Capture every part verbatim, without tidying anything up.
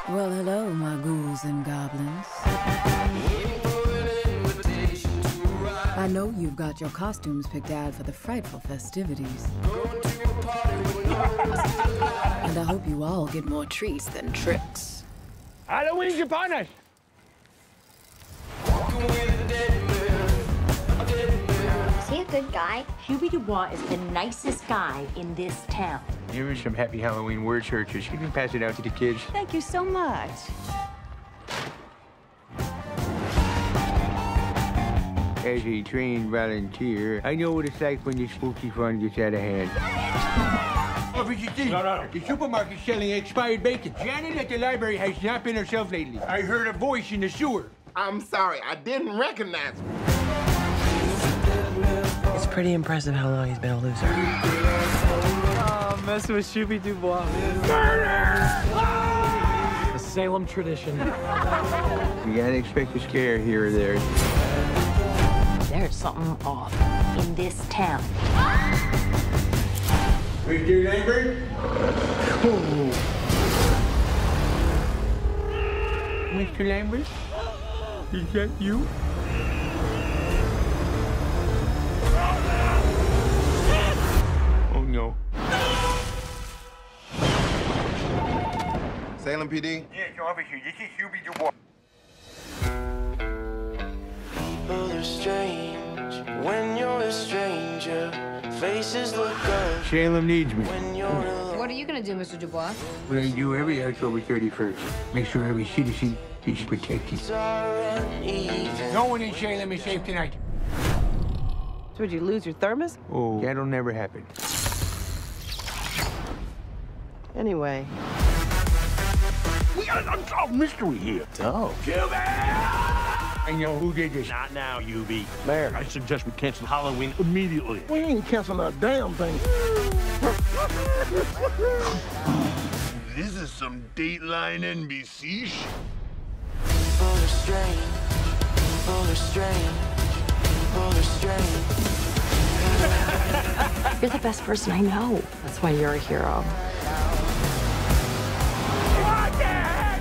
Well, hello, my ghouls and goblins. I know you've got your costumes picked out for the frightful festivities. And I hope you all get more treats than tricks. Halloween's upon us! Is he a good guy? Hubie Dubois is the nicest guy in this town. Here are some happy Halloween word searches. You can pass it out to the kids. Thank you so much. As a trained volunteer, I know what it's like when the spooky fun gets out of hand. Officer D, No, no. the supermarket's selling expired bacon. Janet at the library has not been herself lately. I heard a voice in the sewer. I'm sorry, I didn't recognize him. It's pretty impressive how long he's been a loser. Oh, messing with Hubie Dubois. Murder! A Salem tradition. You gotta expect a scare here or there. There's something off in this town. Mister Lambert? Oh. Mister Lambert? Is that you? Oh, no. Salem P D? Yes, officer, this is Hubie Dubois. People are strange when you're a stranger. Faces look good Salem needs me. when you're alone. What are you gonna do, Mister Dubois? What I do every October thirty-first. Make sure every citizen is protected. Are uneven. No one in Salem is safe tonight. So would you lose your thermos? Oh, that'll never happen. Anyway. We got an unsolved mystery here. Oh. I know who did this. Not now, Hubie. Mayor. I suggest we cancel Halloween immediately. We ain't canceling a damn thing. This is some Dateline N B C shit. People are strange. People are strange. People are strange. You're the best person I know. That's why you're a hero. What the heck?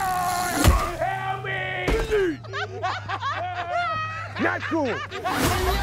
What? Help me! Not cool.